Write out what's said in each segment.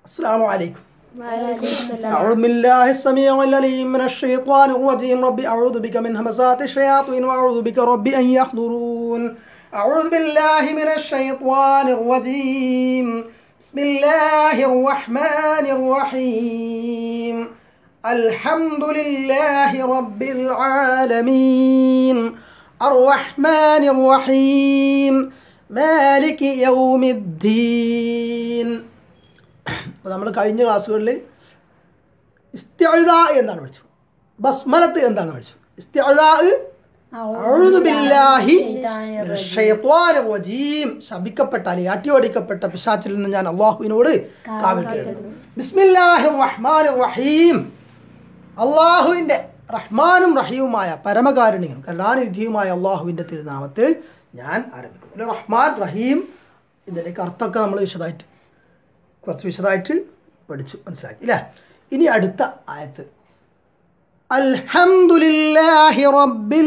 السلام عليكم. وعليكم السلام. أعوذ بالله السميع العليم من الشيطان الرجيم. ربي أعوذ بك من همزات الشياطين وأعوذ بك ربي أن يحضرون. أعوذ بالله من الشيطان الرجيم. بسم الله الرحمن الرحيم. الحمد لله رب العالمين الرحمن الرحيم مالك يوم الدين. അപ്പോൾ നമ്മൾ കഴിഞ്ഞ ക്ലാസ്സുകളിൽ ഇസ്തിഅദ എന്താണ് പഠിച്ചു, ബസ്മലത്ത് എന്താണ് പഠിച്ചു. ഇസ്തിഅദ അഊദു ബില്ലാഹി മിനശ് ശൈത്വാനിർ റജീം, ശപിക്കപ്പെട്ട അട്ടിയോടിക്കപ്പെട്ട പിശാചിൽ നിന്ന് ഞാൻ അല്ലാഹുവിനോട് കാവൽ തേടുന്നു. ബിസ്മില്ലാഹിർ റഹ്മാനിർ റഹീം, അല്ലാഹുവിൻ്റെ റഹ്മാനും റഹീമുമായ പരമകാരുണികനും കരുണാനിധിയുമായ അല്ലാഹുവിൻ്റെ തിരുനാമത്തിൽ ഞാൻ ആരംഭിക്കുന്നു. റഹ്മാൻ റഹീം ഇതിൻ്റെയൊക്കെ അർത്ഥമൊക്കെ നമ്മൾ കുറച്ച് വിശദമായിട്ട് പഠിച്ചു, മനസ്സിലാക്കി അല്ലേ. ഇനി അടുത്ത ആയത്ത് അൽഹംദുലില്ലാഹി റബ്ബിൽ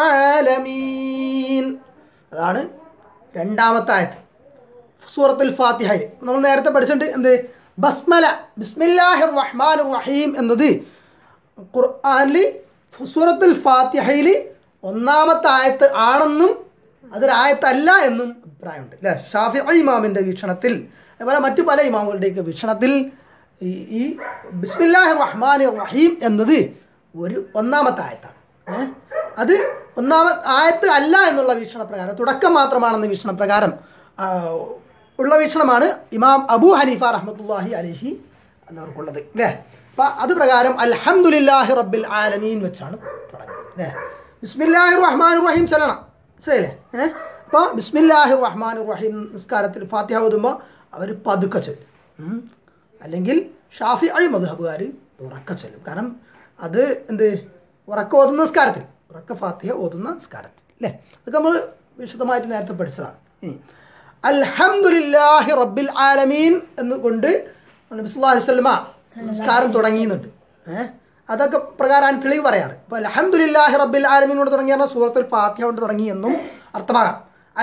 ആലമീൻ, അതാണ് രണ്ടാമത്തെ ആയത്ത് സൂറത്തുൽ ഫാത്തിഹയിൽ. നമ്മൾ നേരത്തെ പഠിച്ചിട്ടുണ്ട് എന്ത്, ബസ്മല ബിസ്മില്ലാഹിർ റഹ്മാനിർ റഹീം എന്നത് ഖുർആനിൽ സൂറത്തുൽ ഫാത്തിഹയിൽ ഒന്നാമത്തെ ആയത്ത് ആണെന്നും അതൊരായത്തല്ല എന്നും അഭിപ്രായമുണ്ട് അല്ലേ. ഷാഫിഈ ഇമാമിൻ്റെ വീക്ഷണത്തിൽ, അതുപോലെ മറ്റു പല ഇമാമുകളുടെയൊക്കെ വീക്ഷണത്തിൽ ഈ ബിസ്മില്ലാഹിർ റഹ്മാനിർ റഹീം എന്നത് ഒരു ഒന്നാമത്തെ ആയത്താണ്. അത് ഒന്നാമത്തെ ആയത്ത് അല്ല എന്നുള്ള വീക്ഷണപ്രകാരം, തുടക്കം മാത്രമാണെന്ന വീക്ഷണപ്രകാരം ഉള്ള വീക്ഷണമാണ് ഇമാം അബൂ ഹനീഫ റഹ്മത്തുള്ളാഹി അലൈഹി എന്നവർക്കുള്ളത് അല്ലേ. അപ്പം അത് പ്രകാരം അൽഹംദുലില്ലാഹി റബ്ബിൽ ആലമീൻ വെച്ചാണ് തുടങ്ങുന്നത് അല്ലേ. ബിസ്മില്ലാഹിർ റഹ്മാനിർ റഹീം ചൊല്ലണം, ശരിയല്ലേ. അപ്പോൾ ബിസ്മില്ലാഹിർ റഹ്മാനിർ റഹീം നിസ്കാരത്തിൽ ഫാത്തിഹ ഓതുമ്പോൾ അവർ പതുക്കെ ചൊല്ലും, അല്ലെങ്കിൽ ഷാഫിഈ മദ്ഹബുകാർ ഉറക്കെ ചൊല്ലും. കാരണം അത് എന്ത്, ഉറക്ക ഓതുന്ന നിസ്കാരത്തിൽ, ഉറക്ക ഫാത്തിഹ ഓതുന്ന നിസ്കാരത്തിൽ അല്ലേ. അതൊക്കെ നമ്മൾ വിശദമായിട്ട് നേരത്തെ പഠിച്ചതാണ്. ഇനി അൽഹംദുലില്ലാഹി റബ്ബിൽ ആലമീൻ എന്നുകൊണ്ട് നബി സല്ലല്ലാഹു അലൈഹി വസല്ലമ നിസ്കാരം തുടങ്ങിയുന്നുണ്ട്. അതൊക്കെ പ്രകാരമാണ് തെളിവ് പറയാറ്. അപ്പോൾ അൽഹംദുലില്ലാഹി റബ്ബിൽ ആലമീൻ കൊണ്ട് തുടങ്ങിയ സൂറത്തുൽ ഫാത്തിഹ കൊണ്ട് തുടങ്ങി എന്നും അർത്ഥമാകാം.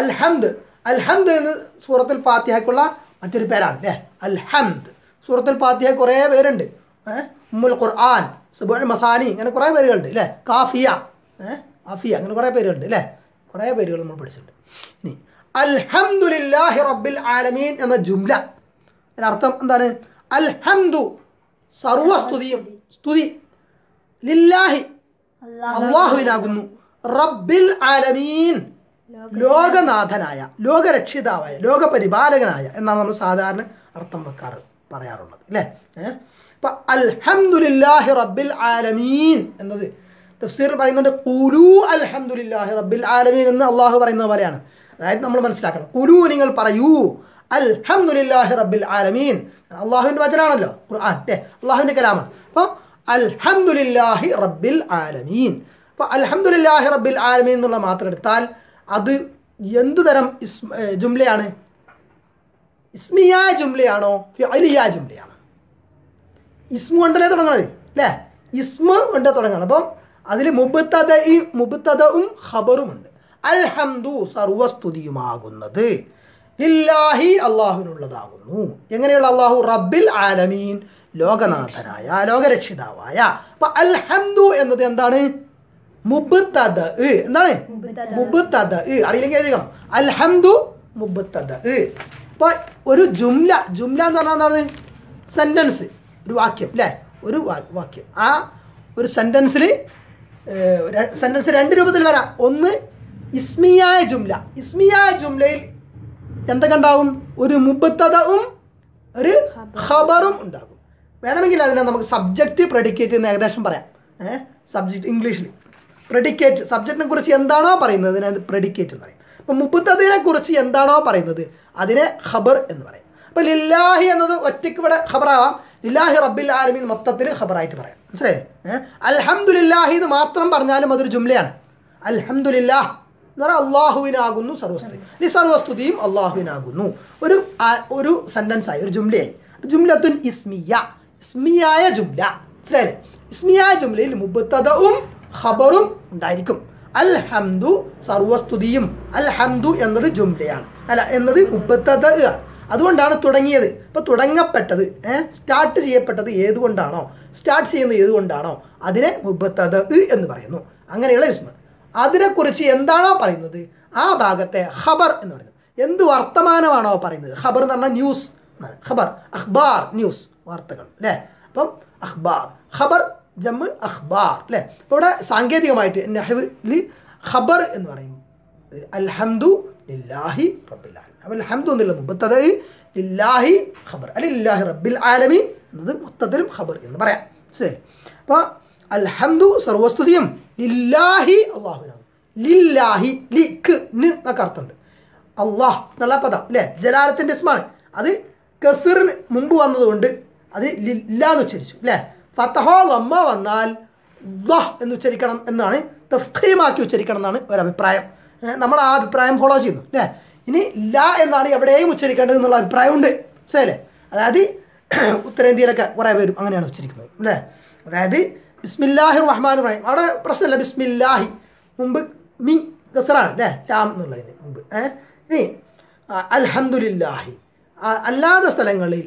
അൽഹംദ് എന്ന് സൂറത്തുൽ ഫാത്തിഹയ്ക്കുള്ള മറ്റൊരു പേരാണ് അല്ലേ. അൽഹംദ് സൂറത്തുൽ ഫാത്തിഹ കുറേ പേരുണ്ട്. ഉമ്മുൽ ഖുർആൻ, സുബുൽ മസാനി, ഇങ്ങനെ കുറേ പേരുകളുണ്ട് അല്ലേ. കാഫിയ, ആഫിയ, അങ്ങനെ കുറേ പേരുണ്ട് അല്ലേ. കുറേ പേരുകൾ നമ്മൾ പഠിച്ചിട്ടുണ്ട്. ഇനി അൽഹംദുലില്ലാഹി റബ്ബിൽ ആലമീൻ എന്ന ജുംല അതിനർത്ഥം എന്താണ്? അൽഹംദു സർവസ്തുതിയും, സ്തുതി ലില്ലാഹി അല്ലാഹുവിനാകുന്നു, റബ്ബിൽ ആലമീൻ ലോകനാഥനായ, ലോകരക്ഷിതാവായ, ലോകപരിപാലകനായ എന്നാണ് നമ്മൾ സാധാരണ അർത്ഥം പറയാറുള്ളത് അല്ലേ. അപ്പം അൽഹംദുലില്ലാഹി റബ്ബിൽ ആലമീൻ എന്നത് തഫ്സീറിൽ പറയുന്നുണ്ട് ഖുലൂ അൽഹംദുലില്ലാഹി റബ്ബിൽ ആലമീൻ എന്ന് അള്ളാഹു പറയുന്നത് പോലെയാണ്. അതായത് നമ്മൾ മനസ്സിലാക്കണം, ഖുലൂ നിങ്ങൾ പറയൂ അൽഹംദുലില്ലാഹി റബ്ബിൽ ആലമീൻ, അള്ളാഹുവിൻ്റെ വചനാണല്ലോ ഖുർആൻ അല്ലേ, അള്ളാഹുവിൻ്റെ കലാമാണ്. അപ്പോൾ അൽഹംദുലില്ലാഹി റബ്ബിൽ ആലമീൻ, അപ്പോൾ അൽഹംദുലില്ലാഹി റബ്ബിൽ ആലമീൻ എന്നുള്ള മാത്രം എടുത്താൽ അത് എന്തുതരം ജുംലയാണ്? ഇസ്മിയായ ജുംലയാണോ ഫിഅലിയായ ജുംലയാണോ? ഇസ്മു കൊണ്ടല്ലേ തുടങ്ങുന്നത് അല്ലേ, ഇസ്മു കൊണ്ട് തുടങ്ങണം. അപ്പം അതിൽ മുബ്തദഉം ഖബറും ഉണ്ട്. അൽഹംദു സർവസ്തുതിയുമാകുന്നത്, ലില്ലാഹി അള്ളാഹുവിനുള്ളതാകുന്നു. എങ്ങനെയുള്ള അള്ളാഹു? റബ്ബിൽ ആലമീൻ ലോകനാഥനായ, ലോകരക്ഷിതാവായ. അപ്പൊ അൽഹംദു എന്നത് എന്താണ്? മുബ്തദ, എന്താണ്? മുബ്തദ. അറിയില്ലെങ്കിൽ എഴുതിക്കണം, അൽഹംദു മുബ്തദ. അപ്പൊ ഒരു ജുംല എന്ന് പറഞ്ഞാൽ എന്താണ്? സെന്റൻസ്, ഒരു വാക്യം അല്ലേ, ഒരു വാക്യം. ആ ഒരു സെന്റൻസിൽ രണ്ട് രൂപത്തിൽ വരാം. ഒന്ന് ഇസ്മിയായ ജുംല. ഇസ്മിയായ ജുംലയിൽ എന്തൊക്കെ ഉണ്ടാവും? ഒരു മുബ്തദഉം ഒരു ഖബറും ഉണ്ടാകും. വേണമെങ്കിൽ അതിനെ നമുക്ക് സബ്ജക്റ്റ് പ്രെഡിക്കേറ്റ് എന്ന് ഏകദേശം പറയാം. സബ്ജക്റ്റ് ഇംഗ്ലീഷിൽ പ്രെഡിക്കേറ്റ്, സബ്ജക്റ്റിനെ കുറിച്ച് എന്താണോ പറയുന്നത് അതിനെ പ്രെഡിക്കേറ്റ് എന്ന് പറയും. അപ്പം മുബ്തദഇനെ കുറിച്ച് എന്താണോ പറയുന്നത് അതിനെ ഖബർ എന്ന് പറയും. അപ്പം ലില്ലാഹി എന്നത് ഒറ്റയ്ക്ക് ഇവിടെ ഖബറാവാം, ലില്ലാഹി റബ്ബിൽ ആലമീൻ മൊത്തത്തിൽ ഖബറായിട്ട് പറയാം, മനസ്സിലായി. അൽഹംദുലില്ലാഹി എന്ന് മാത്രം പറഞ്ഞാലും അതൊരു ജുംലയാണ്. അൽഹംദുലില്ലാഹ് എന്ന് പറഞ്ഞാൽ അള്ളാഹുവിനാകുന്നു സർവസ്തുതി, ഈ സർവസ്തുതിയും അള്ളാഹുവിനാകുന്നു. ഒരു സെന്റൻസായി, ഒരു ജുംലയായി. ജുംലത്തുൻ ഇസ്മിയ, ഇസ്മിയായ ജുംല, മനസ്സിലായില്ലേ. ഇസ്മിയായ ജുംലയിൽ മുബ്തദഉം ഖബറും ഉണ്ടായിരിക്കും. അൽഹംദു സർവസ്തുതിയും, അൽഹംദു എന്നത് ജുംലയാണ്, അല്ല എന്നത് മുബ്തദ ആണ്. അതുകൊണ്ടാണ് തുടങ്ങിയത്. അപ്പോൾ തുടങ്ങപ്പെട്ടത് സ്റ്റാർട്ട് ചെയ്യപ്പെട്ടത് ഏതുകൊണ്ടാണോ, സ്റ്റാർട്ട് ചെയ്യുന്നത് ഏതുകൊണ്ടാണോ അതിനെ മുബത്തദ എന്ന് പറയുന്നു. അങ്ങനെയുള്ള ഇസ്മ. അതിനെക്കുറിച്ച് എന്താണോ പറയുന്നത് ആ ഭാഗത്തെ ഖബർ എന്ന് പറയുന്നത്. എന്ത് വർത്തമാനമാണോ പറയുന്നത്, ഖബർ എന്ന് പറഞ്ഞാൽ ന്യൂസ്, ഖബർ അഖ്ബാർ ന്യൂസ് വാർത്തകൾ അല്ലേ. അപ്പം അഖ്ബാർ ഖബർ ജമ്മ് അഖ്ബാർ അല്ലേ. അപ്പോൾ ഇവിടെ സാങ്കേതികമായിട്ട് നഹ്വിൽ ഖബർ എന്ന് പറയും അൽഹംദു ലില്ലാഹി റബ്ബിൽ ആലമീൻ. അപ്പോൾ അൽഹംദു എന്നുള്ള മുബത്തദ, ലില്ലാഹി ഖബർ, ലില്ലാഹി റബ്ബിൽ ആലമീൻ എന്നത് മൊത്തത്തിലും ഖബർ എന്ന് പറയാം. ശരി. അപ്പോൾ അൽഹംദു സർവസ്തുതിയും ലില്ലാഹി അള്ളാഹുവിനാണ്. ലില്ലാഹി ലിക്ക് എന്നൊക്കെ അർത്ഥമുണ്ട്. അള്ളാഹ് എന്നുള്ള പദം അല്ലേ ജലാലത്തിൻ്റെ ഇസ്മാണ്. അത് കസറിന് മുമ്പ് വന്നതുകൊണ്ട് അത് ലില്ല എന്ന് ഉച്ചരിച്ചു അല്ലേ. ഫതഹോ ലമ്മ വന്നാൽ ളഹ് എന്ന് ഉച്ചരിക്കണം എന്നാണ്, തഫ്ഖീമാക്കി ഉച്ചരിക്കണം എന്നാണ് ഒരഭിപ്രായം. നമ്മൾ ആ അഭിപ്രായം ഫോളോ ചെയ്യുന്നു അല്ലേ. ഇനി ല എന്നാണ് എവിടെയും ഉച്ചരിക്കേണ്ടത് എന്നുള്ള അഭിപ്രായമുണ്ട്. ശരിയല്ലേ. അതായത് ഉത്തരേന്ത്യയിലൊക്കെ കുറേ പേരും അങ്ങനെയാണ് ഉച്ചരിക്കുന്നത് അല്ലേ. അതായത് ബിസ്മില്ലാഹിർ റഹ്മാനിർ റഹീം അവിടെ പ്രശ്നമില്ല, ബിസ്മില്ലാഹി മുമ്പ് മി കസറാണ് അല്ലേ, ലാം എന്നുള്ളതിന് മുമ്പ്. ഇനി അൽഹംദുലില്ലാഹി അല്ലാത്ത സ്ഥലങ്ങളിൽ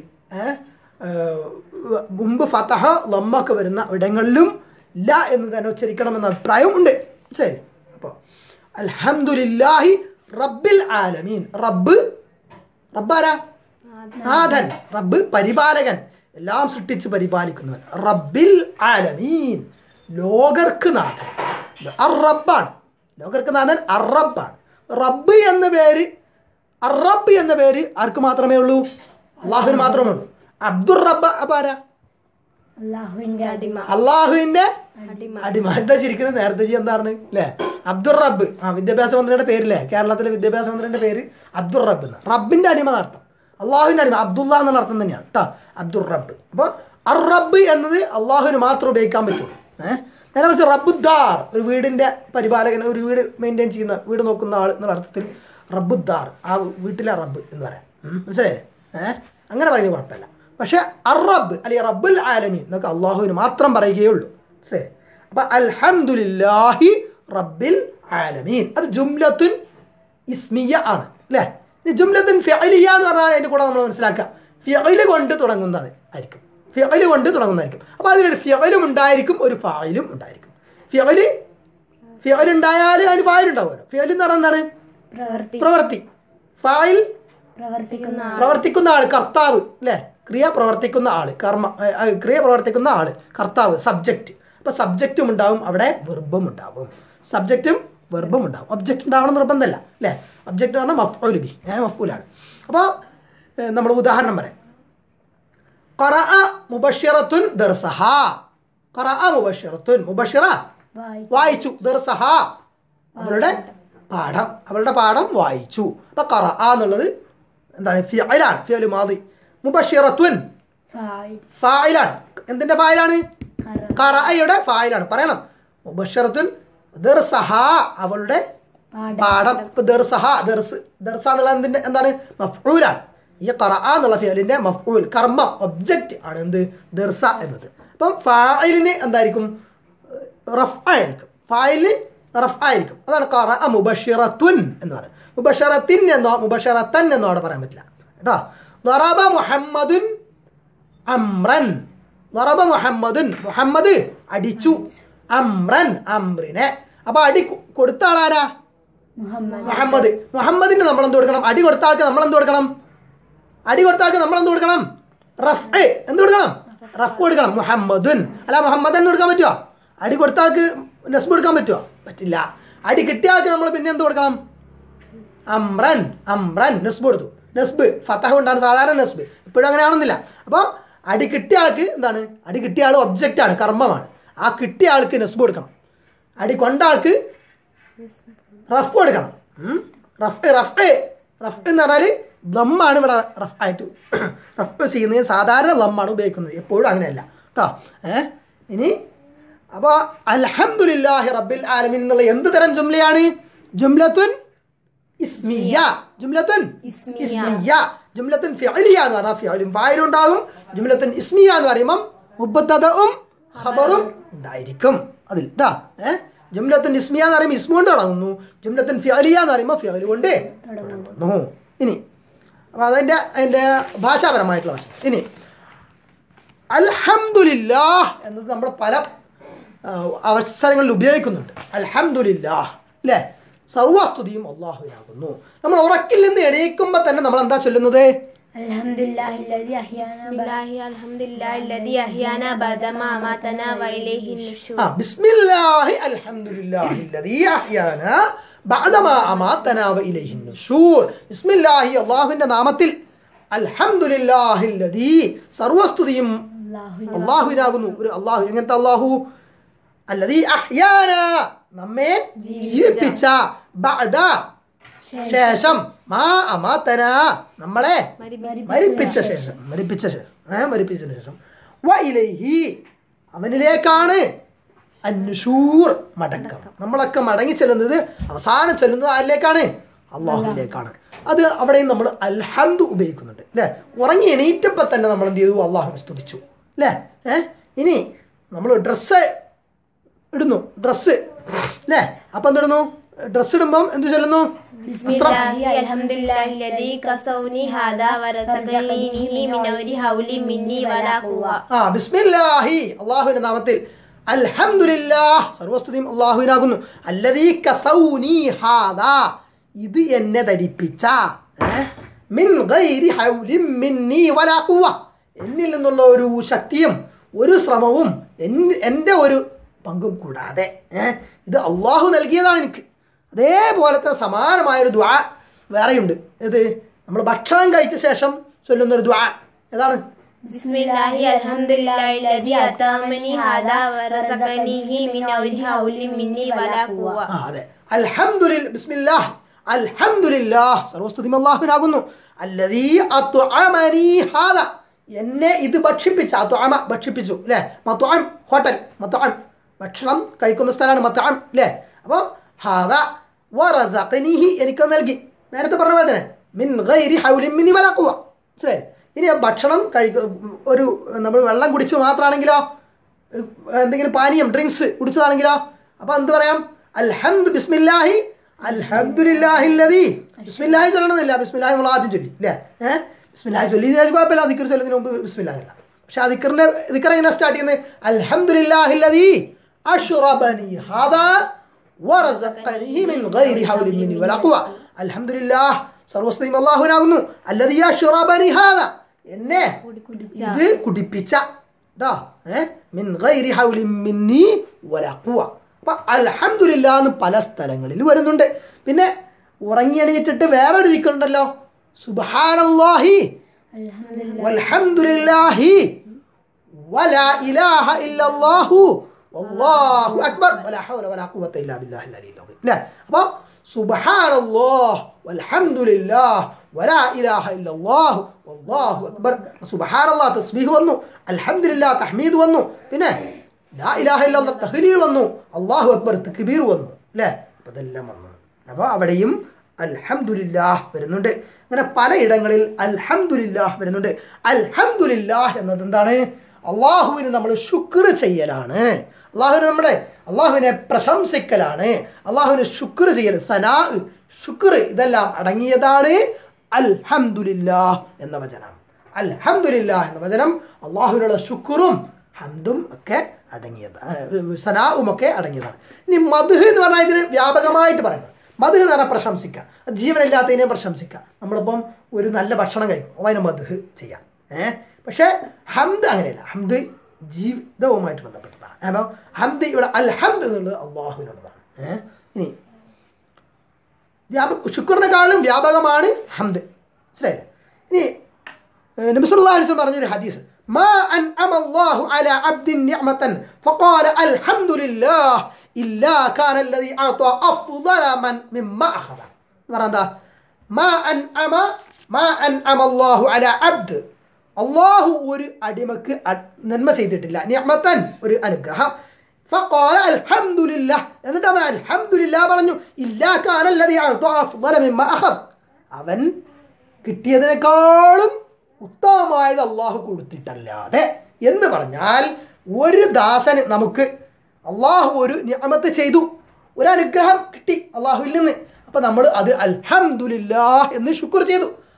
മുമ്പ് ഫതഹ ലമ്മൊക്കെ വരുന്ന ഇടങ്ങളിലും ല എന്ന് തന്നെ ഉച്ചരിക്കണമെന്ന അഭിപ്രായവും ഉണ്ട്. ശരി. അപ്പോൾ അൽഹംദുലില്ലാഹി റബ്ബിൽ ആലമീൻ. റബ്ബാരാ? നാഥൻ. റബ്ബ് പരിപാലകൻ, എല്ലാം സൃഷ്ടിച്ച് പരിപാലിക്കുന്നവൻ. റബ്ബിൽ ആലമീൻ ലോകർക്ക് നാഥൻ. റബ്ബാണ് ലോകർക്ക് നാഥൻ. റബ്ബാണ്. റബ്ബ് എന്ന പേര്, റബ്ബ് എന്ന പേര് ആർക്ക് മാത്രമേ ഉള്ളൂ? അള്ളാഹുവിന് മാത്രമേ ഉള്ളൂ. അബ്ദുർ റബ്ബ് അപ്പാരാ? അള്ളാഹുവിന്റെ അടിമ. എന്താ ചിരിക്കുന്നത്? നേരത്തെ എന്താണ് അല്ലേ, അബ്ദുർ റബ്ബ്. വിദ്യാഭ്യാസ മന്ത്രിയുടെ പേരില്ലേ, കേരളത്തിലെ വിദ്യാഭ്യാസ മന്ത്രിയുടെ പേര് അബ്ദുർ റബ്ബ് എന്ന്. റബ്ബിന്റെ അടിമ എന്നർത്ഥം, അള്ളാഹുവിന്റെ അടിമ. അബ്ദുള്ള എന്നുള്ള അർത്ഥം തന്നെയാണ് കേട്ടോ അബ്ദുർ റബ്ബ്. അപ്പോൾ അർ റബ്ബ് എന്നത് അള്ളാഹുവിന് മാത്രം ഉപയോഗിക്കാൻ പറ്റുള്ളൂ. നേരെ മറിച്ച് റബ്ബുദ്ദാർ ഒരു വീടിന്റെ പരിപാലകൻ, ഒരു വീട് മെയിൻറ്റെയിൻ ചെയ്യുന്ന, വീട് നോക്കുന്ന ആൾ എന്നുള്ള അർത്ഥത്തിൽ റബ്ബുദ്ദാർ ആ വീട്ടിലെ റബ്ബ് എന്ന് പറയാം. മനസ്സിലായില്ലേ? അങ്ങനെ പറയുന്നത് കുഴപ്പമില്ല. പക്ഷെ അർ റബ്ബ് അല്ലെങ്കിൽ റബ്ബുൽ ആലമീൻ എന്നൊക്കെ അള്ളാഹുവിന് മാത്രം പറയുകയുള്ളൂ. ശരി. അപ്പം അൽഹംദുലില്ലാഹി റബ്ബിൽ ആലമീൻ അത് ജുംലത്തുൻ ഇസ്മിയ ആണ് അല്ലേ. ജുംലത്തുൻ ഫിഅലിയ എന്ന് പറഞ്ഞാൽ അതിൻ്റെ കൂടെ നമ്മൾ മനസ്സിലാക്കുക ഫിഅല് കൊണ്ട് തുടങ്ങുന്നത് ആയിരിക്കും, ഫിഅല് കൊണ്ട് തുടങ്ങുന്നതായിരിക്കും. അപ്പോൾ അതിലൊരു ഫിഅലും ഉണ്ടായിരിക്കും, ഒരു ഫായിലും ഉണ്ടായിരിക്കും. ഫിഅൽ ഉണ്ടായാൽ അതിന് ഫായിൽ ഉണ്ടാവുമല്ലോ. ഫിഅൽ എന്ന് പറഞ്ഞാൽ എന്താണ്? പ്രവൃത്തി. ഫായിൽ പ്രവർത്തിക്കുന്ന ആൾ, കർത്താവ് അല്ലേ. ക്രിയ പ്രവർത്തിക്കുന്ന ആൾ, ക്രിയ പ്രവർത്തിക്കുന്ന ആൾ, കർത്താവ്, സബ്ജക്റ്റ്. അപ്പോൾ സബ്ജക്റ്റും ഉണ്ടാവും, അവിടെ വെർബും ഉണ്ടാവും. സബ്ജക്റ്റും വെർബും ഉണ്ടാവും. ഒബ്ജക്റ്റ് ഉണ്ടാവണം നിർബന്ധമല്ല അല്ലേ. ഒബ്ജക്റ്റ് പറഞ്ഞാൽ മഫ്ഊൽ ബി, മഫ്ഊലാണ്. അപ്പോൾ നമ്മൾ ഉദാഹരണം പറയാം. ഖറഅ മുബശ്ശിറത്തുൻ ദർസഹ. ഖറഅ മുബശ്ശിറത്തുൻ, മുബശ്ശിറ വായിച്ചു, ദർസഹ അവളുടെ പാഠം, അവളുടെ പാഠം വായിച്ചു. അപ്പോൾ ഖറഅ എന്നുള്ളത് എന്താണ്? ഫിഅലാണ്, ഫിഅൽ മാദി. മുബശ്ശിറത്തുൻ ഫായിലാണ്. എന്തിന്റെ ഫായിലാണ്? ഖറഅയുടെ ഫായിലാണ്. പറയണം മുബശ്ശിറത്തുൻ ദർസഹ അവളുടെ പാഠം. ഇപ്പൊ ദർസഹ, ദർസ എന്നുള്ള എന്താണ്? മഫ്ഊലാണ്. ഈ ഖറഅ എന്നുള്ള ഫിഅലിന്റെ മഫ്ഊൽ, കർമ്മം, ഒബ്ജക്റ്റ് ആണ് എന്ത്? ദർസ എന്നത്. അപ്പം ഫായിലിന് എന്തായിരിക്കും? റഫ്ആയിരിക്കും. ഫായിലിന് റഫ്ആയിരിക്കും. അതാണ് ഖറഅ മുബശ്ശിറത്തുൻ എന്ന് പറയുന്നത്. മുബശ്ശിറത്തിൻ എന്നോ മുബശ്ശിറത്തൻ എന്നോ അവിടെ പറയാൻ പറ്റില്ല കേട്ടോ. ളറബ മുഹമ്മദുൻ അംറൻ. ളറബ മുഹമ്മദുൻ, മുഹമ്മദ് അടിച്ചു. അംറൻ അംറിനെ. അപ്പൊ അടി കൊടുത്ത ആളാരാ? മുഹമ്മദ്. മുഹമ്മദിന് നമ്മൾ എന്ത് കൊടുക്കണം? അടി കൊടുത്ത ആൾക്ക് നമ്മൾ എന്ത് കൊടുക്കണം? അടി കൊടുത്ത ആൾക്ക് നമ്മൾ എന്ത് കൊടുക്കണം? റഫ്. എന്ത് കൊടുക്കണം? റഫ് കൊടുക്കണം. മുഹമ്മദുൻ. അല്ല മുഹമ്മദ് എന്ന് കൊടുക്കാൻ പറ്റുമോ? അടി കൊടുത്ത ആൾക്ക് നസ്ബ് കൊടുക്കാൻ പറ്റുമോ? പറ്റില്ല. അടി കിട്ടിയ ആൾക്ക് നമ്മൾ പിന്നെ എന്ത് കൊടുക്കണം? അംറൻ. അംറൻ നസ്ബ് കൊടുത്തു. നസ്ബ് ഫതഹ് ഉണ്ടാകുന്ന സാധാരണ നസ്ബ്, ഇപ്പോഴും അങ്ങനെ ആണെന്നില്ല. അപ്പോൾ അടി കിട്ടിയ ആൾക്ക് എന്താണ്? അടി കിട്ടിയ ആൾ ഒബ്ജക്റ്റാണ്, കർമ്മമാണ്. ആ കിട്ടിയ ആൾക്ക് നസ്ബ് കൊടുക്കണം. അടി കൊണ്ട ആൾക്ക് റഫ് കൊടുക്കണം. റഫ് എന്ന് പറഞ്ഞാൽ ലമ്മാണ് ഇവിടെ റഫ് ആയിട്ട് റഫ് ചെയ്യുന്നത്. സാധാരണ ലമ്മാണ് ഉപയോഗിക്കുന്നത്, എപ്പോഴും അങ്ങനെയല്ല കേട്ടോ. ഇനി അപ്പോൾ അൽഹംദുലില്ലാഹി റബ്ബിൽ ആലമീൻ എന്നുള്ള എന്ത് തരം ജുംലയാണ്? ജുംലത്തുൻ ഇസ്മിയ. ജുംലത്തുൻ ഇസ്മിയ. ജുംലത്തുൻ ഫിഅലിയ എന്ന് പറഞ്ഞാൽ ഫിഅലും ഫായിലും ഉണ്ടാകും. ജുംലത്തുൻ ഇസ്മിയ എന്ന് പറയുമ്പം മുബത്തദഉം ഖബറും ഉണ്ടായിരിക്കും അതിൽ കേട്ടോ. ജുംലത്തുൻ ഇസ്മിയ എന്ന് പറയുമ്പോൾ ഇസ്മു കൊണ്ട് തുടങ്ങുന്നു. ജുംലത്തുൻ ഫിഅലിയ എന്ന് പറയുമ്പോൾ ഫിഅൽ കൊണ്ട് തുടങ്ങുന്നു. ഇനി അപ്പോൾ അതിൻ്റെ ഭാഷാപരമായിട്ടുള്ള വശം. ഇനി അൽഹംദുലില്ലാഹ് എന്നത് നമ്മൾ പല അവസരങ്ങളിൽ ഉപയോഗിക്കുന്നുണ്ട്. അൽഹംദുലില്ലാഹ് അല്ലേ, സർവസ്തുതിയും അള്ളാഹുവിനാകുന്നു. നമ്മൾ ഉറക്കിൽ നിന്ന് എണീക്കുമ്പോൾ തന്നെ നമ്മൾ എന്താ ചൊല്ലുന്നത്? അൽഹംദുലില്ലാഹി അഹ്യാനാ ബഅദമാ അമാതനാ വഇലൈഹി നുശൂർ. ബിസ്മില്ലാഹി അൽഹംദുലില്ലാഹില്ലദീ അഹ്യാനാ ബഅദമാ അമാതനാ വഇലൈഹി നുശൂർ. ബിസ്മില്ലാഹി അല്ലാഹുവിന്റെ നാമത്തിൽ, അൽഹംദുലില്ലാഹില്ലദീ സർവസ്തുതിയും അള്ളാഹുവിനാകുന്നു. ഒരു അള്ളാഹു, എങ്ങനത്തെ അള്ളാഹു? അല്ലദീ അഹ്യാനാ നമ്മെ ജീവിപ്പിച്ച, ബഅദ ശേഷം, മാ അമാതനാ നമ്മളെ മരിപ്പിച്ചതിന് ശേഷം, വഇലൈഹി അവനിലേക്കാണ്, അന്നുശൂർ മടക്കം. നമ്മളൊക്കെ മടങ്ങി ചെല്ലുന്നത്, അവസാനം ചെല്ലുന്നത് ആരിലേക്കാണ്? അള്ളാഹുവിലേക്കാണ്. അത് അവിടെയും നമ്മൾ അൽഹംദു ഉപയോഗിക്കുന്നുണ്ട് അല്ലേ. ഉറങ്ങി എണീറ്റപ്പോൾ തന്നെ നമ്മൾ എന്ത് ചെയ്തു? അള്ളാഹുവിനെ സ്തുതിച്ചു അല്ലേ. ഇനി നമ്മൾ ഡ്രസ്സ് ഇടുന്നു, ഡ്രസ്സ് അല്ലേ. അപ്പം എന്തിടുന്നു? ഡ്രസ്സ് ഇടുമ്പം എന്ത് ചൊല്ലുന്നു? ബിസ്മില്ലാഹി അള്ളാഹുവിന്റെ നാമത്തിൽ, അൽഹംദുലില്ലാഹ് സർവസ്തുതിയും അള്ളാഹുവിനാകുന്നു, അല്ലദീ കസൗനി ഹാദാ ഇത് എന്നെ ധരിപ്പിച്ച, മിൻ ഗൈരി ഹൗലിൻ മിന്നി വലാ ഖുവ എന്നിൽ നിന്നുള്ള ഒരു ശക്തിയും ഒരു ശ്രമവും എൻ്റെ ഒരു പങ്കും കൂടാതെ ഇത് അള്ളാഹു നൽകിയതാണ് എനിക്ക്. അതേപോലത്തെ സമാനമായൊരു ദുആ വേറെയുണ്ട്. ഇത് നമ്മൾ ഭക്ഷണം കഴിച്ച ശേഷം ചൊല്ലുന്നൊരു ദുആ. ഏതാണ്? ബിസ്മില്ലാഹി അൽഹംദുലില്ലാഹി അല്ലദീ അതഅമനി ഹാദാ വറസഖനിഹി മിൻ ഗൈരി ഹൗലിൻ മിന്നി വലാ ഖുവ. അതെ, അൽഹംദുലില്ലാഹ്, ബിസ്മില്ലാഹ് അൽഹംദുലില്ലാഹ് സർവസ്തുതിയും അല്ലാഹുവിനാകുന്നു, അല്ലദീ അത്അമനി ഹാദാ എന്നെ ഇത് ഭക്ഷിപ്പിച്ച, അത്അമ ഭക്ഷിപ്പിച്ചു അല്ലേ. മത്അം ഹോട്ടൽ, മത്അം ഭക്ഷണം കഴിക്കുന്ന സ്ഥലമാണ് മത്അം അല്ലേ. അപ്പോൾ ഹാദാ വറസഖനിഹി എനിക്ക് നൽകി, നേരത്തെ പറഞ്ഞ പോലെ തന്നെ, മിൻ ഗൈരി ഹൗലിൻ മിന്നി വലാ ഖുവ. മനസ്സിലായി? ഇനി ഭക്ഷണം ഒരു നമ്മൾ വെള്ളം കുടിച്ചു മാത്രമാണെങ്കിലോ, എന്തെങ്കിലും പാനീയം ഡ്രിങ്ക്സ് കുടിച്ചതാണെങ്കിലോ, അപ്പോൾ എന്ത് പറയാം? ബിസ്മില്ലാഹി അൽഹംദുലില്ലാഹില്ലദീ. ബിസ്മില്ലാഹി ചൊല്ലണമെന്നില്ല, ബിസ്മില്ലാഹി നമ്മൾ ആദ്യം ചൊല്ലി അല്ലേ. ബിസ്മില്ലാഹി ചൊല്ലി കുഴപ്പമില്ല, ദിക്ർ ചൊല്ലുന്നതിന് മുമ്പ് ബിസ്മില്ലാഹി അല്ല. പക്ഷെ ആ ദിക്ർ എങ്ങനെ സ്റ്റാർട്ട് ചെയ്യുന്നത്? അൽഹംദുലില്ലാഹില്ലദീ അശ്റബനി ഹാദാ വറസഖനി മിൻ ഗൈരി ഹൗലിൻ മിന്നി വലാ ഖുവ. അൽഹംദുലില്ലാഹ് സർവസ്തുതിയും അല്ലാഹുവിനാകുന്നു, അല്ലദീ അശ്റബനി ഹാദാ എന്നെ ഇത് കുടിപ്പിച്ച, മിൻ ഗൈരി ഹൗലിൻ മിന്നി വലാ ഖുവ. അപ്പം അൽഹംദുലില്ലാഹ് എന്ന് പല സ്ഥലങ്ങളിൽ വരുന്നുണ്ട്. പിന്നെ ഉറങ്ങിയെണീറ്റിട്ട് വേറൊരു ദിക്റുണ്ടല്ലോ, സുബ്ഹാനല്ലാഹി വൽഹംദുലില്ലാഹി വലാ ഇലാഹ ഇല്ലല്ലാഹു വല്ലാഹു അക്ബർ വലാ ഹൗല വലാ ഖുവത ഇല്ലാ ബില്ലാഹിൽ അലിയിൽ അദീം അല്ലേ. അപ്പോൾ സുബ്ഹാനല്ലാഹ് വൽഹംദുലില്ലാഹ് വലാ ഇലാഹ ഇല്ലല്ലാഹു വല്ലാഹു അക്ബർ. സുബ്ഹാനല്ലാഹ് തസ്ബീഹ് വന്നു, അൽഹംദുലില്ലാഹ് തഹ്മീദ് വന്നു, പിന്നെ ലാ ഇലാഹ ഇല്ലല്ലാഹ് തഹ്ലീൽ വന്നു, അല്ലാഹു അക്ബർ തക്ബീർ വന്നു അല്ലേ. അപ്പോൾ ഇതെല്ലാം വന്നു. അപ്പോൾ അവിടെയും അൽഹംദുലില്ലാഹ് വരുന്നുണ്ട്. അങ്ങനെ പലയിടങ്ങളിൽ അൽഹംദുലില്ലാഹ് വരുന്നുണ്ട്. അൽഹംദുലില്ലാഹ് എന്നത് എന്താണ്? അള്ളാഹുവിന് നമ്മൾ ശുക്ർ ചെയ്യലാണ്, അള്ളാഹുവിനെ പ്രശംസിക്കലാണ്, അള്ളാഹുവിന് ശുക്ർ ചെയ്യൽ, സനാ, ശുക്ർ ഇതെല്ലാം അടങ്ങിയതാണ് അൽഹംദുലില്ലാഹ് എന്ന വചനം. അൽഹംദുലില്ലാഹ് എന്ന വചനം അള്ളാഹുവിനുള്ള ശുക്റും ഹംദും ഒക്കെ അടങ്ങിയതാണ്, സനാവും ഒക്കെ അടങ്ങിയതാണ്. ഇനി മദ്ഹ് എന്ന് പറഞ്ഞാൽ ഇതിന് വ്യാപകമായിട്ട് പറയണം. മദ്ഹ് എന്ന് പറഞ്ഞാൽ പ്രശംസിക്കുക, ജീവനില്ലാത്തതിനെ പ്രശംസിക്കുക. നമ്മളിപ്പം ഒരു നല്ല ഭക്ഷണം കഴിക്കും, അതിനെ മദ്ഹ് ചെയ്യാം. പക്ഷേ ഹംദ് അങ്ങനെയല്ല, ഹംദ് ജീവിതവുമായിട്ട് ബന്ധപ്പെട്ടതാണ്. അപ്പോൾ ഹംദ് ഇവിടെ അൽഹംദ് എന്നുള്ളത് അള്ളാഹുവിനുള്ളതാണ്. ഇനി ശുക്റിനെക്കാളും വ്യാപകമാണ് ഹംദ്. മനസ്സിലായില്ലേ? ഇനി നബി സല്ലല്ലാഹു അലൈഹി വസല്ലം പറഞ്ഞൊരു ഹദീസ്, മാ അൻഅമ അല്ലാഹു അലാ അബ്ദിൻ നിഅമതൻ ഫഖാല അൽഹംദുലില്ലാഹ് ഇല്ലാ കാന അല്ലദീ അഅതാ അഫ്ളല മിമ്മാ അഖദ. പറഞ്ഞാ മാ അൻഅമ അല്ലാഹു അലാ അബ്ദ്, അള്ളാഹു ഒരു അടിമക്ക് നന്മ ചെയ്തിട്ടില്ല, നിഅമതൻ ഒരു അനുഗ്രഹം, ഫഖാല അൽഹംദുലില്ലാഹ് എന്നിട്ട് അവൻ അൽഹംദുലില്ലാഹ് പറഞ്ഞു, ഇല്ലാ കാന അല്ലദീ അഅതാ അഫ്ളല മിമ്മാ അഖദ അവൻ കിട്ടിയതിനേക്കാളും ഉത്തമമായത് അള്ളാഹു കൊടുത്തിട്ടല്ലാതെ എന്ന് പറഞ്ഞാൽ, ഒരു ദാസന് നമുക്ക് അള്ളാഹു ഒരു നിഅമത്ത് ചെയ്തു, ഒരു അനുഗ്രഹം കിട്ടി അള്ളാഹുവിൽ നിന്ന്, അപ്പം നമ്മൾ അത് അൽഹംദുലില്ലാഹ് എന്ന് ശുക്ർ ചെയ്തു.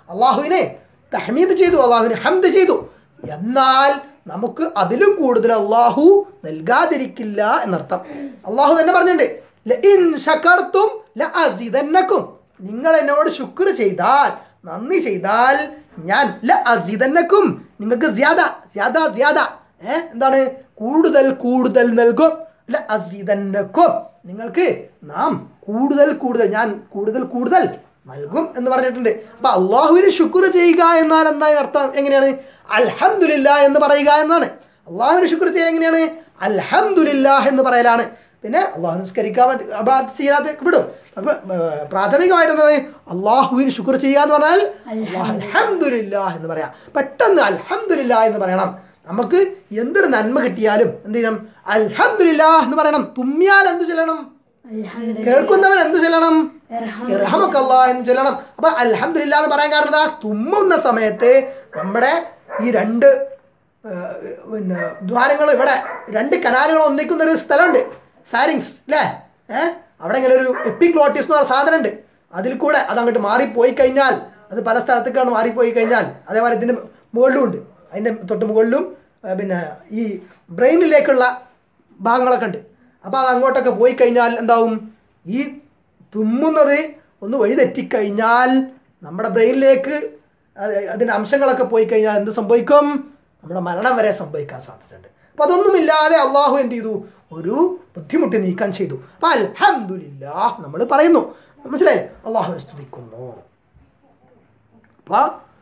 അള്ളാഹുവിനെ തഹ്മീദ് ചെയ്തു, അള്ളാഹുവിനെ ഹംദ് ചെയ്തു. എന്നാൽ നമുക്ക് അതിലും കൂടുതൽ അള്ളാഹു നൽകാതിരിക്കില്ല എന്നർത്ഥം. അള്ളാഹു തന്നെ പറഞ്ഞിട്ടുണ്ട്, ലഇൻ ശകർതും ലഅസിദന്നകും, നിങ്ങൾ എന്നോട് ശുക്ർ ചെയ്താൽ, നന്ദി ചെയ്താൽ ഞാൻ ലഅസിദന്നകും, നിങ്ങൾക്ക് സിയാദ എന്താണ്, കൂടുതൽ കൂടുതൽ നൽകും. ലഅസിദന്നകും, നിങ്ങൾക്ക് നാം കൂടുതൽ ഞാൻ കൂടുതൽ നൽകും എന്ന് പറഞ്ഞിട്ടുണ്ട്. അപ്പൊ അള്ളാഹുവിന് ശുക്ർ ചെയ്യുക എന്നാൽ എന്താ അർത്ഥം? എങ്ങനെയാണ്? അൽഹംദുലില്ലാ എന്ന് പറയുക എന്നാണ്. അള്ളാഹുവിന് ശുക്ർ ചെയ്യുക എങ്ങനെയാണ്? അൽഹംദുലില്ലാ എന്ന് പറയലാണ്. പിന്നെ അള്ളാഹു നിസ്കരിക്കാൻ ചെയ്യാതെ വിടും. അപ്പൊ പ്രാഥമികമായിട്ട് എന്താണ്? അള്ളാഹുവിന് ശുക്ർ ചെയ്യുക എന്ന് പറഞ്ഞാൽ അൽഹംദുലില്ലാ എന്ന് പറയാം. പെട്ടെന്ന് അൽഹംദുലില്ലാ എന്ന് പറയണം. നമുക്ക് എന്തൊരു നന്മ കിട്ടിയാലും എന്ത് ചെയ്യണം? അൽഹംദുലില്ലാ എന്ന് പറയണം. തുമ്മിയാൽ എന്ത് ചൊല്ലണം? കേൾക്കുന്നവൻ എന്ത് ചൊല്ലണം? ഇർഹമക്കല്ലാ എന്ന് ചൊല്ലണം. അപ്പൊ അൽഹംദുലില്ലാ എന്ന് പറയാൻ കാരണം എന്താ? തുമ്മുന്ന സമയത്ത് നമ്മുടെ ഈ രണ്ട് ദ്വാരങ്ങൾ, ഇവിടെ രണ്ട് കനാലുകൾ ഒന്നിക്കുന്ന ഒരു സ്ഥലമുണ്ട്, ഫാരിങ്സ് അല്ലേ? അവിടെ ഇങ്ങനെ ഒരു എപ്പിഗ്ലോട്ടിസ് എന്ന് പറഞ്ഞ സാധനം ഉണ്ട്. അതിൽ കൂടെ അത് അങ്ങോട്ട് മാറിപ്പോയി കഴിഞ്ഞാൽ, അത് പല സ്ഥലത്തേക്കാണ് മാറിപ്പോയി കഴിഞ്ഞാൽ, അതേപോലെ ഇതിൻ്റെ മുകളിലും ഉണ്ട്, അതിൻ്റെ തൊട്ട് മുകളിലും പിന്നെ ഈ ബ്രെയിനിലേക്കുള്ള ഭാഗങ്ങളൊക്കെ ഉണ്ട്. അപ്പോൾ അത് അങ്ങോട്ടൊക്കെ പോയി കഴിഞ്ഞാൽ എന്താവും? ഈ തുമ്മുന്നത് ഒന്ന് വഴി തെറ്റിക്കഴിഞ്ഞാൽ നമ്മുടെ ബ്രെയിനിലേക്ക് അതിൻ്റെ അംശങ്ങളൊക്കെ പോയി കഴിഞ്ഞാൽ എന്ത് സംഭവിക്കും? നമ്മുടെ മരണം വരെ സംഭവിക്കാൻ സാധ്യതയുണ്ട്. അപ്പം അതൊന്നുമില്ലാതെ അള്ളാഹു എന്ത് ചെയ്തു? ഒരു ബുദ്ധിമുട്ട് നീക്കം ചെയ്തു. അപ്പം അൽഹംദുലില്ലാഹ് നമ്മൾ പറയുന്നു. മനസ്സിലായി? അള്ളാഹുവിനെ സ്തുതിക്കുന്നു. അപ്പം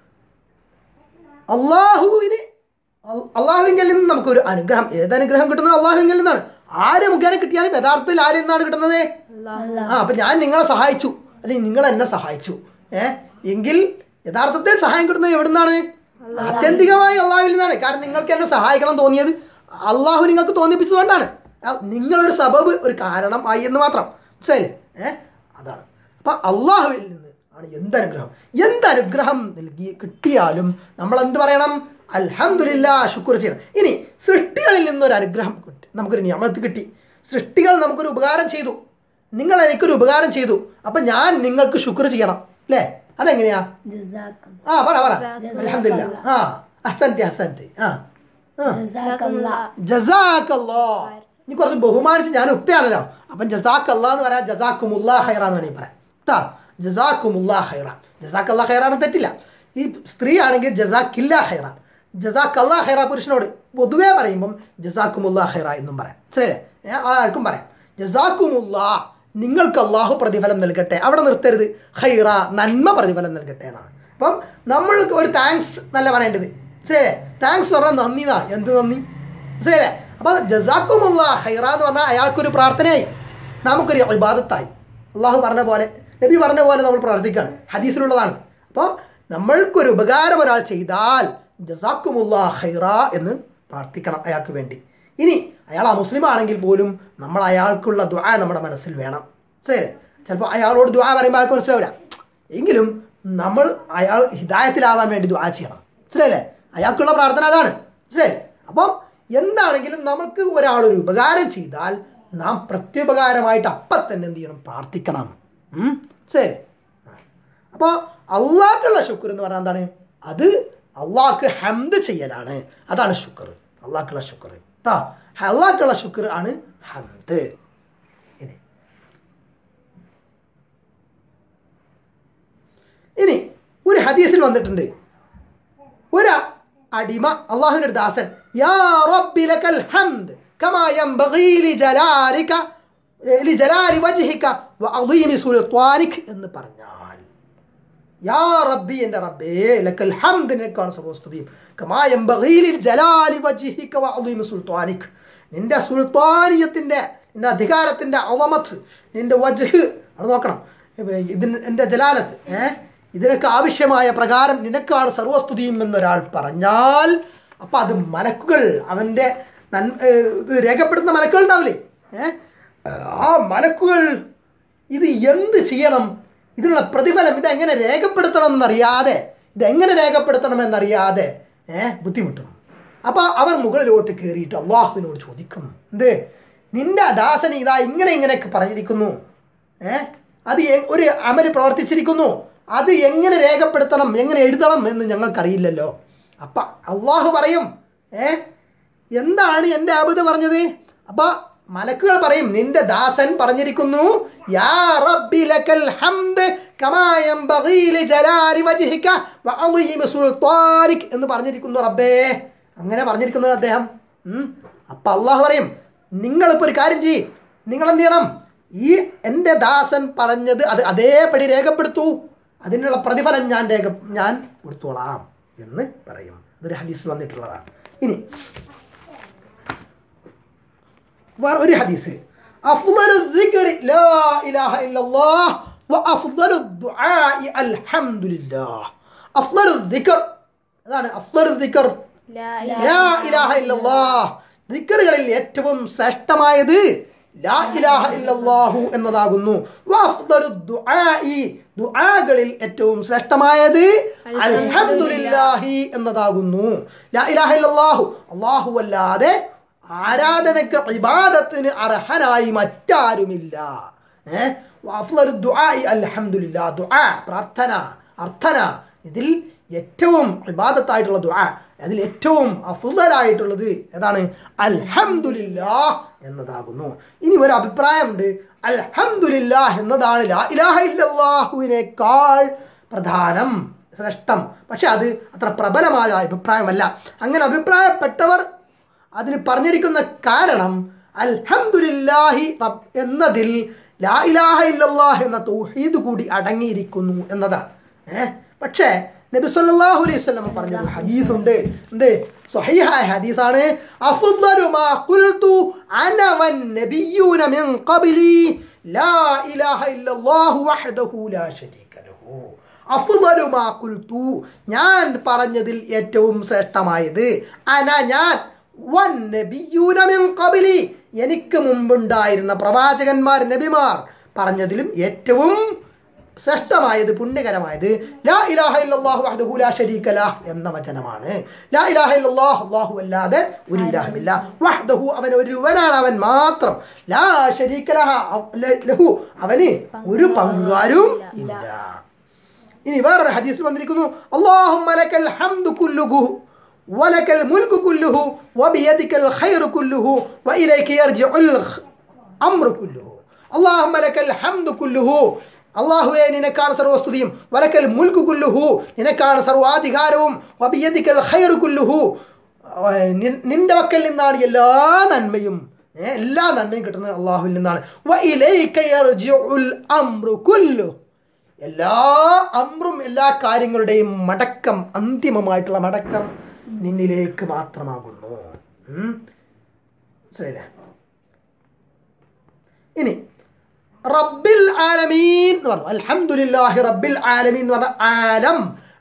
അള്ളാഹുവിങ്കിൽ നിന്ന് നമുക്കൊരു അനുഗ്രഹം, ഏതനുഗ്രഹം കിട്ടുന്നത്? അള്ളാഹുവിങ്കിൽ നിന്നാണ്. ആര് മുഖേന കിട്ടിയാലും യഥാർത്ഥത്തിൽ ആരിൽ നിന്നാണ് കിട്ടുന്നത്? അപ്പൊ ഞാൻ നിങ്ങളെ സഹായിച്ചു, അല്ലെങ്കിൽ നിങ്ങൾ എന്നെ സഹായിച്ചു, എങ്കിൽ യഥാർത്ഥത്തിൽ സഹായം കിട്ടുന്നത് എവിടെ നിന്നാണ്? ആത്യന്തികമായി അള്ളാഹുവിൽ നിന്നാണ്. കാരണം നിങ്ങൾക്ക് എന്നെ സഹായിക്കണം തോന്നിയത് അള്ളാഹു നിങ്ങൾക്ക് തോന്നിപ്പിച്ചതുകൊണ്ടാണ്. നിങ്ങളൊരു സബബ്, ഒരു കാരണം ആയി എന്ന് മാത്രം. മനസ്സിലായില്ലേ? അതാണ്. അപ്പൊ അള്ളാഹുവിൽ നിന്ന് ആണ് എന്തനുഗ്രഹം നൽകി കിട്ടിയാലും നമ്മൾ എന്ത് പറയണം? അൽഹംദുലില്ലാ, ശുക്ർ ചെയ്യണം. ഇനി സൃഷ്ടികളിൽ നിന്നൊരു അനുഗ്രഹം നമുക്കൊരു നിയമത്ത് കിട്ടി. സൃഷ്ടികൾ നമുക്കൊരു ഉപകാരം ചെയ്തു, നിങ്ങൾ എനിക്കൊരു ഉപകാരം ചെയ്തു, അപ്പൊ ഞാൻ നിങ്ങൾക്ക് ശുക്ർ ചെയ്യണം അല്ലേ? അതെങ്ങനെയാ? പറ അൽഹംദുലില്ലാ, അഹ്സൻതി, ജസാക്കല്ലാഹ്. ഇനി കുറച്ച് ബഹുമാനിച്ച്, ഞാൻ ഉപ്പയാണല്ലോ, അപ്പം ജസാക്കല്ലാ എന്ന് പറയാം, ജസാക്കുമുല്ലാ ഖൈറാന്ന് വേണമെങ്കിൽ പറയാം കേട്ടോ. ജസാക്കുമുല്ലാ ഖൈറാൻ, ജസാക്കല്ലാ ഖൈറാൻ തെറ്റില്ല. ഈ സ്ത്രീ ആണെങ്കിൽ ജസാക്കില്ലാ ഖൈറാൻ, ജസാക്കല്ലാ ഖൈറ പുരുഷനോട് പൊതുവേ പറയുമ്പം ജസാക്കുമുല്ലാ ഖൈറ എന്നും പറയാം. ശരിയല്ലേ? ആർക്കും പറയാം. ജസാക്കുമുല്ലാ, നിങ്ങൾക്ക് അള്ളാഹു പ്രതിഫലം നൽകട്ടെ. അവിടെ നിർത്തരുത്. ഖൈറ, നന്മ പ്രതിഫലം നൽകട്ടെ എന്നാണ്. അപ്പം നമ്മൾക്ക് ഒരു താങ്ക്സ് നല്ല പറയേണ്ടത്. ശരിയല്ലേ? താങ്ക്സ് പറഞ്ഞാൽ നന്ദി എന്നാ. എന്ത് നന്ദി? ശരിയല്ലേ? അപ്പം ജസാക്കുമുല്ലാ ഖൈറ എന്ന് പറഞ്ഞാൽ അയാൾക്കൊരു പ്രാർത്ഥനയായി, നമുക്കൊരു ഇബാദത്തായി. അള്ളാഹു പറഞ്ഞ പോലെ, നബി പറഞ്ഞ പോലെ നമ്മൾ പ്രാർത്ഥിക്കുകയാണ്. ഹദീസിലുള്ളതാണ്. അപ്പോൾ നമ്മൾക്കൊരു ഉപകാരം ഒരാൾ ചെയ്താൽ ജസാക്കുമുല്ലാ ഖൈറ എന്ന് പ്രാർത്ഥിക്കണം അയാൾക്ക് വേണ്ടി. ഇനി അയാൾ മുസ്ലിം ആണെങ്കിൽ പോലും നമ്മൾ അയാൾക്കുള്ള ദുആ നമ്മുടെ മനസ്സിൽ വേണം. ശരി, ചിലപ്പോൾ അയാളോട് ദുആ പറയുമ്പോൾ അയാൾക്ക് മനസ്സിലാവില്ല, എങ്കിലും നമ്മൾ അയാൾ ഹിദായത്തിലാവാൻ വേണ്ടി ദുആ ചെയ്യണം. ശരിയല്ലേ? അയാൾക്കുള്ള പ്രാർത്ഥന അതാണ്. ശരി. അപ്പം എന്താണെങ്കിലും നമുക്ക് ഒരാളൊരു ഉപകാരം ചെയ്താൽ നാം പ്രത്യുപകാരമായിട്ട് അപ്പം തന്നെ എന്ത് ചെയ്യണം? പ്രാർത്ഥിക്കണം. ശരി. അപ്പോൾ അള്ളാഹ്ക്കുള്ള ശുക്ർ എന്ന് പറഞ്ഞാൽ എന്താണ്? അത് അള്ളാഹ്ക്ക് ഹംദ് ചെയ്യലാണ്. അതാണ് ശുക്ർ. അള്ളാഹ്ക്കുള്ള ശുക്ർ കേട്ടോ. അള്ളാഹ്ക്കുള്ള ശുക്ർ ആണ് ഹംദ്. ഇനി ഒരു ഹദീസിൽ വന്നിട്ടുണ്ട്, ഒരു അടിമ അള്ളാഹുവിന്റെ ഒരു ദാസൻ, യാ റബ്ബി ലക്കൽ ഹംദ് കമാ യൻബഗീ ലിജലാലി വജ്ഹിക വഅദീമി സുൽത്താനിക് എന്ന് പറഞ്ഞാൽ, യാ റബ്ബി, എൻ്റെ റബ്ബേ, ലക്കൽ ഹംദ്, നിനക്കാണ് സർവസ്തുതിയും, കമാ യൻബഗീ ലിജലാലി വജ്ഹിക വഅദീമി സുൽത്താനിക്, നിന്റെ സുൽത്താനിയത്തിൻ്റെ, നിന്റെ അധികാരത്തിൻ്റെ അളമത്ത്, നിന്റെ വജ്ഹ് അത് നോക്കണം, ഇതിന് എൻ്റെ ജലാലത്ത്, ഇതിനൊക്കെ ആവശ്യമായ പ്രകാരം നിനക്കാണ് സർവസ്തുതിയും എന്നൊരാൾ പറഞ്ഞാൽ, അപ്പം അത് മലക്കുകൾ, അവൻ്റെ രേഖപ്പെടുത്തുന്ന മലക്കുകൾ ഉണ്ടാവില്ലേ, ആ മലക്കുകൾ ഇത് എന്ത് ചെയ്യണം, ഇതിനുള്ള പ്രതിഫലം ഇതെങ്ങനെ രേഖപ്പെടുത്തണം എന്നറിയാതെ, ഇതെങ്ങനെ രേഖപ്പെടുത്തണമെന്നറിയാതെ ബുദ്ധിമുട്ടും. അപ്പോൾ അവർ മുകളിലോട്ട് കയറിയിട്ട് അള്ളാഹുവിനോട് ചോദിക്കും, എന്ത്, നിന്റെ ദാസന് ഇതാ ഇങ്ങനെയൊക്കെ പറഞ്ഞിരിക്കുന്നു, അത് ഒരു അമല് പ്രവർത്തിച്ചിരിക്കുന്നു, അത് എങ്ങനെ രേഖപ്പെടുത്തണം, എങ്ങനെ എഴുതണം എന്ന് ഞങ്ങൾക്കറിയില്ലല്ലോ. അപ്പം അള്ളാഹു പറയും, എന്താണ് എൻ്റെ അബുദ് പറഞ്ഞത്? അപ്പം മലക്കുകൾ പറയും, നിന്റെ ദാസൻ പറഞ്ഞിരിക്കുന്നു, യാ റബ്ബി ലക്കൽ ഹംദ് കമാ യംബഗീ ലിജലാലി വജ്ഹിക വഅളീമി സുൽത്താനിക് എന്ന് പറഞ്ഞിരിക്കുന്നു റബ്ബേ. അങ്ങനെ പറഞ്ഞിരിക്കുന്നത് അദ്ദേഹം. അപ്പം അള്ളാഹു പറയും, നിങ്ങളിപ്പോൾ ഒരു കാര്യം ചെയ്യ്, നിങ്ങൾ എന്ത് ചെയ്യണം, ഈ എൻ്റെ ദാസൻ പറഞ്ഞത് അത് അതേപടി രേഖപ്പെടുത്തൂ, അതിനുള്ള പ്രതിഫലം ഞാൻ കൊടുത്തോളാം എന്ന് പറയും. അതൊരു ഹദീസ് വന്നിട്ടുള്ളതാണ്. ഇനി വേറെ ഒരു ഹദീസ്, അഫ്ളലു ദിക്രി ലാ ഇലാഹ ഇല്ലല്ലാഹ് വഅഫ്ളലു ദുആഇ അൽഹംദുലില്ലാഹ്. അഫ്ളലു ദിക്ർ, അതാണ് അഫ്ളലു ദിക്ർ ലാ ഇലാഹ ഇല്ലല്ലാഹ്. ദിക്റുകളിൽ ഏറ്റവും ശ്രേഷ്ഠമായത് ലാ ഇലാഹ ഇല്ലല്ലാഹു എന്നതാകുന്നു. വഅഫ്ളലു ദുആഇ, ദുആകളിൽ ഏറ്റവും ശ്രേഷ്ഠമായത് അൽഹംദുലില്ലാഹി എന്നതാകുന്നു. ലാ ഇലാഹ ഇല്ലല്ലാഹു, അല്ലാഹു അല്ലാതെ ആരാധനയ്ക്ക് ഇബാദത്തിന് അർഹനായി മറ്റാരുമില്ല. വഅഫ്ളലു ദുആഇ അൽഹംദുലില്ലാഹ്, ദുആ പ്രാർത്ഥന, അർത്ഥന, ഇതിൽ ഏറ്റവും ഇബാദത്തായിട്ടുള്ള ദുആ, അതിൽ ഏറ്റവും അഫ്ളലായിട്ടുള്ളത് ഏതാണ്? അൽഹംദുലില്ലാഹ് എന്നതാകുന്നു. ഇനി ഒരു അഭിപ്രായമുണ്ട്, അൽഹംദുലില്ലാഹ് എന്നതാണ് ലാ ഇലാഹ ഇല്ലല്ലാഹുവിനേക്കാൾ പ്രധാനം, ശ്രേഷ്ഠം. പക്ഷെ അത് അത്ര പ്രബലമായ അഭിപ്രായമല്ല. അങ്ങനെ അഭിപ്രായപ്പെട്ടവർ അതിന് പറഞ്ഞിരിക്കുന്ന കാരണം അൽഹംദുലില്ലാഹി എന്നതിൽ ലാ ഇലാഹ ഇല്ലല്ലാഹ് എന്ന തൗഹീദ് കൂടി അടങ്ങിയിരിക്കുന്നു എന്നതാണ്. പക്ഷേ നബി സല്ലല്ലാഹു അലൈഹി വസല്ലം പറഞ്ഞൊരു ഹദീസുണ്ട്, എന്ത് സ്വഹീഹായ ഹദീസാണ്, അഫ്ളലു മാ ഖുൽതു അന വന്നബിയ്യൂന മിൻ ഖബ്ലി ലാ ഇലാഹ ഇല്ലല്ലാഹു വഹ്ദഹു ലാ ശരീക ലഹു. അഫ്ളലു മാ ഖുൽതു, ഞാൻ പറഞ്ഞതിൽ ഏറ്റവും ശ്രേഷ്ഠമായത്, അന ഞാൻ, വന്നബിയ്യൂന മിൻ ഖബ്ലി എനിക്ക് മുമ്പുണ്ടായിരുന്ന പ്രവാചകന്മാർ, നബിമാർ പറഞ്ഞതിലും ഏറ്റവും ശ്രേഷ്ഠമായത്, പുണ്യകരമായത് ലാ ഇലാഹ ഇല്ലല്ലാഹു വഹ്ദഹു ലാ ശരീക ലഹ് എന്ന വചനമാണ്. ലാ ഇലാഹ ഇല്ലല്ലാഹ്, അല്ലാഹു അല്ലാതെ ഒരു ഇലാഹുമില്ല, വഹ്ദഹു അവൻ ഒരുവനാണ്, അവൻ മാത്രം, ലാ ശരീക ലഹു അവന് ഒരു പങ്കുകാരും ഇല്ല. ഇനി വേറൊരു ഹദീസിൽ വന്നിരിക്കുന്നു, അല്ലാഹുമ്മ ലക്കൽ ഹംദു കുല്ലുഹു വലക്കൽ മുൽക്കു കുല്ലുഹു വബിയദിക്കൽ ഖൈറു കുല്ലുഹു വഇലൈക യർജിഉൽ അംറു കുല്ലുഹു. അല്ലാഹുമ്മ ലക്കൽ ഹംദു കുല്ലുഹു, അല്ലാഹുവേ നിനക്കാണ് സർവസ്തുതിയും, വലക്കൽ മുൽക്കു കുല്ലുഹു നിനക്കാണ് സർവാധികാരവും, വബിയദിക്കൽ ഖൈറു കുല്ലുഹു നിന്റെ പക്കൽ നിന്നാണ് എല്ലാ നന്മയും, എല്ലാ നന്മയും കിട്ടുന്നത് അല്ലാഹുവിൽ നിന്നാണ്. വഇലൈക യർജിഉൽ അംറു കുല്ലുഹു, എല്ലാ അമ്രും എല്ലാ കാര്യങ്ങളുടെയും മടക്കം, അന്തിമമായിട്ടുള്ള മടക്കം നിന്നിലേക്ക് മാത്രമാകുന്നു. ശരിയല്ലേ? ഇനി റബ്ബിൽ ആലമീൻ എന്ന് പറഞ്ഞു, അൽഹംദുലില്ലാഹി റബ്ബിൽ ആലമീൻ എന്ന് പറഞ്ഞ ആലം,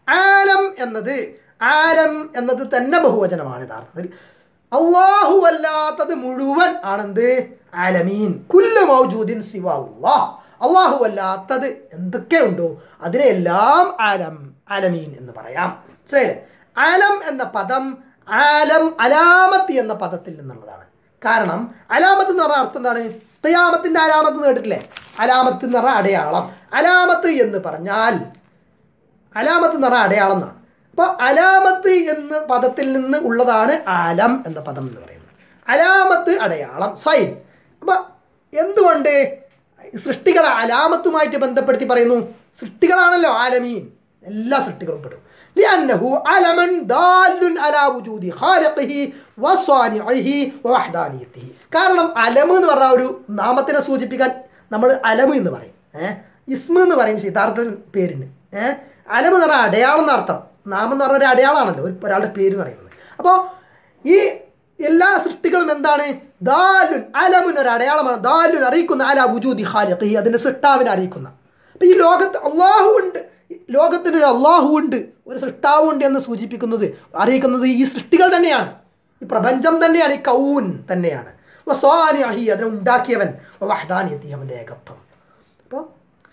ആലം എന്നത് തന്നെ ബഹുവചനമാണ്. യഥാർത്ഥത്തിൽ അല്ലാഹു അല്ലാത്തത് മുഴുവൻ ആണെന്ത്? ആലമീൻ. കുല്ലു മൗജൂദിൻ സിവാല്ലാഹ്, അല്ലാഹു അല്ലാത്തത് എന്തൊക്കെ ഉണ്ടോ അതിനെല്ലാം ആലമീൻ എന്ന് പറയാം. ശരിയല്ലേ? ആലം എന്ന പദം അലാമത്ത് എന്ന പദത്തിൽ നിന്നുള്ളതാണ്. കാരണം അലാമത്ത് എന്ന് പറഞ്ഞ അർത്ഥം എന്താണ്? ഖിയാമത്തിന്റെ അലാമത്ത് കേട്ടിട്ടില്ലേ? അലാമത്ത് എന്ന് പറഞ്ഞാൽ അടയാളം. അലാമത്ത് എന്ന് പറഞ്ഞാൽ അടയാളം എന്നാണ്. അപ്പോൾ അലാമത്ത് എന്ന പദത്തിൽ നിന്ന് ഉള്ളതാണ് ആലം എന്ന പദം എന്ന് പറയുന്നത്. അലാമത്ത് അടയാളം, സൈൻ. അപ്പൊ എന്തുകൊണ്ട് സൃഷ്ടികളെ അലാമത്തുമായിട്ട് ബന്ധപ്പെടുത്തി പറയുന്നു? സൃഷ്ടികളാണല്ലോ ആലമീൻ, എല്ലാ സൃഷ്ടികളും പെടും. لأنه علم دال على وجود خالقه وصانعه ووحدانيته. കാരണം അലം എന്ന് പറഞ്ഞ ഒരു നാമത്തിനെ സൂചിപ്പിക്കാൻ നമ്മൾ അലം എന്ന് പറയും, ഇസ്മ എന്ന് പറയും യഥാർത്ഥ പേരിന്. അലം എന്ന് പറഞ്ഞാൽ അടയാളം എന്നർത്ഥം. നാമം എന്ന് പറഞ്ഞ ഒരു അടയാളമാണല്ലോ ഒരാളുടെ പേര് എന്ന് പറയുന്നത്. അപ്പോൾ ഈ എല്ലാ സൃഷ്ടികളും എന്താണ്? ദാലുൻ, അലമുൻ ഒരു അടയാളമാണ്. ദാലുൻ അറിയിക്കുന്ന, അല വുജൂദി ഖാലിഖിഹി അതിന്റെ സൃഷ്ടാവിനെ അറിയിക്കുന്ന. അപ്പം ഈ ലോകത്ത് അള്ളാഹു ഉണ്ട്, ലോകത്തിനൊരു അള്ളാഹു ഉണ്ട്, ഒരു സൃഷ്ടാവുണ്ട് എന്ന് സൂചിപ്പിക്കുന്നത്, അറിയിക്കുന്നത് ഈ സൃഷ്ടികൾ തന്നെയാണ്, ഈ പ്രപഞ്ചം തന്നെയാണ്, ഈ കൗൻ തന്നെയാണ്. വസ്വാനിഅഹി അതിനെ ഉണ്ടാക്കിയവൻ, വഹ്ദാനിയതി അവന്റെ ഏകത്വം. അപ്പോൾ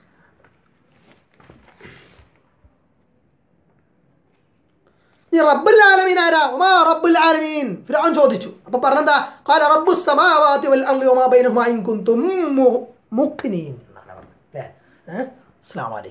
ഈ റബ്ബുൽ ആലമീൻ ആരാ? വമാ റബ്ബുൽ ആലമീൻ ഫിർഔൻ ചോദിച്ചു. അപ്പോൾ പറഞ്ഞെന്താ? ഖാല റബ്ബുസ് സമാവാതി വൽ അർളി വമാ ബൈനഹുമാ ഇൻ കുൻതും മുഖ്നിൻ എന്നാണ് പറഞ്ഞത്. അല്ലേ? അസ്സലാമു അലൈക്കും.